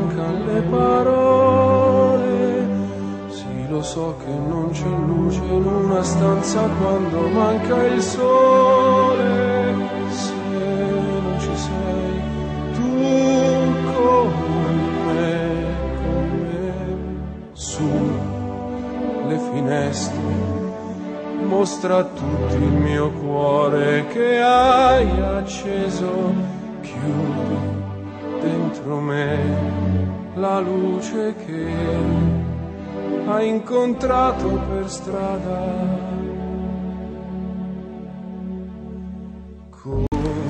mancano le parole. Sì, lo so che non c'è luce in una stanza quando manca il sole. Se non ci sei tu con me, su le finestre mostra a tutti il mio cuore che hai acceso, chiudi dentro me la luce che hai incontrato per strada. Con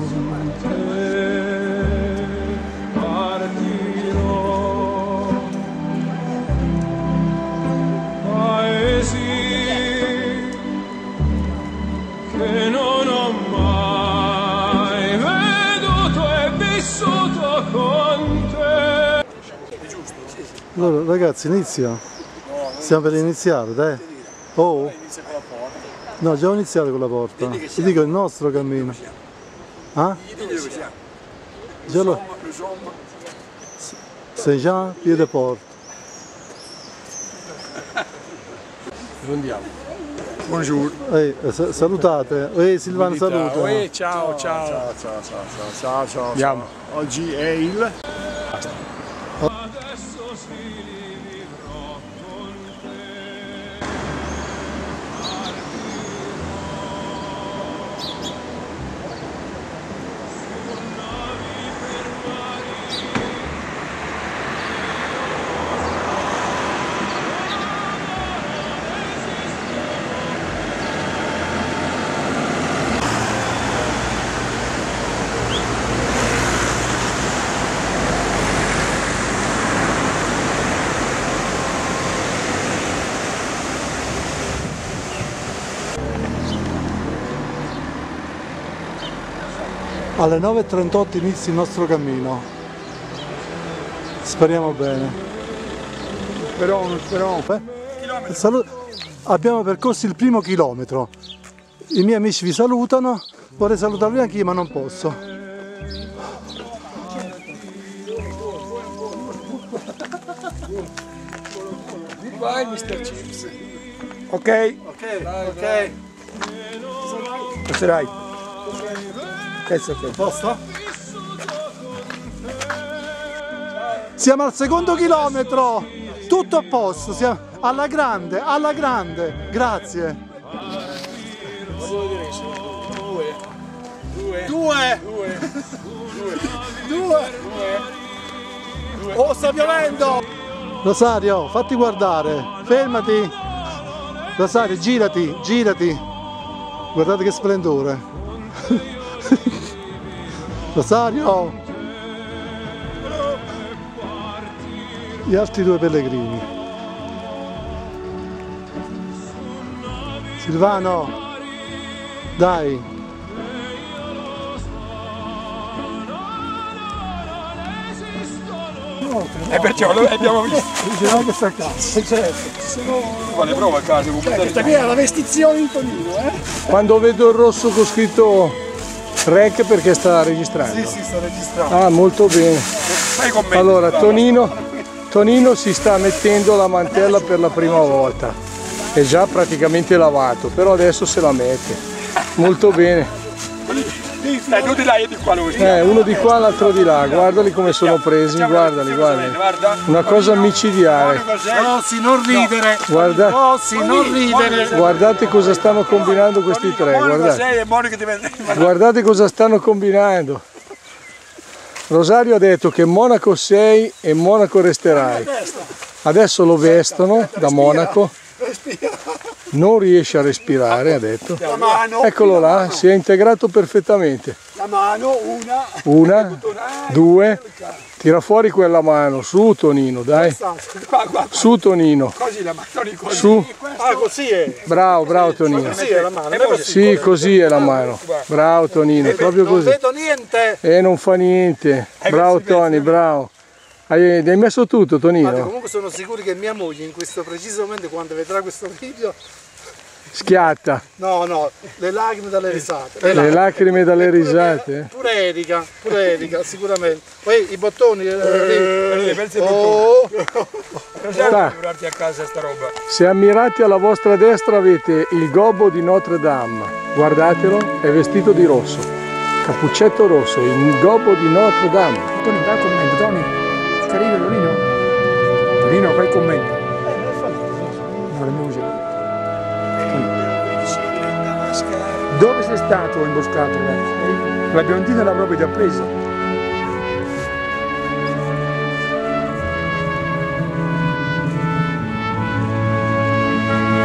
te partirò, paesi che non ho mai veduto e vissuto con te. È giusto? Sì, sì. Allora ragazzi, inizia. Stiamo per iniziare, dai. Oh. Inizia con la porta. No, già ho iniziato con la porta. Ti dico il nostro cammino. Ah? Dove siamo? Già lo... Saint-Jean Pied de Port. Andiamo. Buongiorno. Salutate. Silvano saluta. Ciao, ciao. Ciao. Andiamo. Oggi è il... Adesso si vivrò con te. Alle 9:38 inizia il nostro cammino. Speriamo bene. Speriamo. Abbiamo percorso il primo chilometro. I miei amici vi salutano. Vorrei salutarvi anche io, ma non posso. Vai, Mr. Chips. Ok. Passerai. Posto? Siamo al secondo chilometro, tutto a posto, siamo alla grande, grazie. Due. Oh, sta piovendo! Rosario, fatti guardare, fermati! Rosario, girati! Guardate che splendore! Rosario! Gli altri due pellegrini. Silvano! Dai! E perciò lo abbiamo visto. Dicevamo che sta a casa. Quale prova a casa? Questa qui è la vestizione in Tonino, Quando vedo il rosso con scritto rec perché sta registrando? Sì, sto registrando. Ah, molto bene. Allora, Tonino si sta mettendo la mantella per la prima volta. È già praticamente lavato, però adesso se la mette. Molto bene. Uno di là e di qua lo Uno di qua, l'altro di là. Guardali come sono presi, guardali. Una cosa micidiale. Rossi, non ridere. Non ridere. Guardate cosa stanno combinando questi tre, guardate cosa stanno combinando. Rosario ha detto che Monaco sei e Monaco resterai. Adesso lo vestono da Monaco. Non riesce a respirare, ha detto. Eccolo là, si è integrato perfettamente. La mano, una, due, tira fuori quella mano, su Tonino, dai. Su Tonino. Su. Così è. Bravo Tonino. Così è la mano. Sì, così è la mano. Bravo Tonino, proprio così. Non vedo niente. Non fa niente. Bravo Toni, bravo. Hai messo tutto, Tonino? Comunque sono sicuro che mia moglie in questo preciso momento, quando vedrà questo video, Schiatta. No, le lacrime dalle risate. Le lacrime dalle risate. Pure Erika, sicuramente. Poi i bottoni. Portarti a casa sta roba. Se ammirate alla vostra destra avete il gobbo di Notre Dame. Guardatelo, è vestito di rosso. Cappuccetto rosso, il gobbo di Notre Dame. Tony, fai il commento, Tony. Carino, Tonino. Tonino, fai il commento. No, la musica. Dove sei stato imboscato? La biondina l'ha proprio già presa.